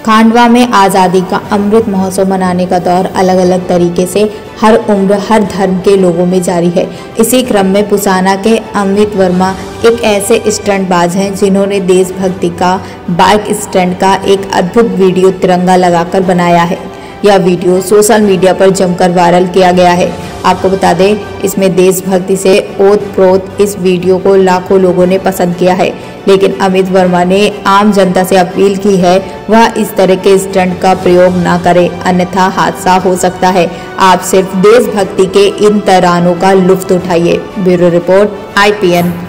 खांडवा में आज़ादी का अमृत महोत्सव मनाने का दौर अलग अलग तरीके से हर उम्र हर धर्म के लोगों में जारी है। इसी क्रम में पुसाना के अमित वर्मा एक ऐसे स्टंटबाज हैं जिन्होंने देशभक्ति का बाइक स्टंट का एक अद्भुत वीडियो तिरंगा लगाकर बनाया है। यह वीडियो सोशल मीडिया पर जमकर वायरल किया गया है। आपको बता दें, इसमें देशभक्ति से ओत-प्रोत इस वीडियो को लाखों लोगों ने पसंद किया है। लेकिन अमित वर्मा ने आम जनता से अपील की है वह इस तरह के स्टंट का प्रयोग ना करे, अन्यथा हादसा हो सकता है। आप सिर्फ देशभक्ति के इन तरानों का लुत्फ उठाइए। Bureau report IPN।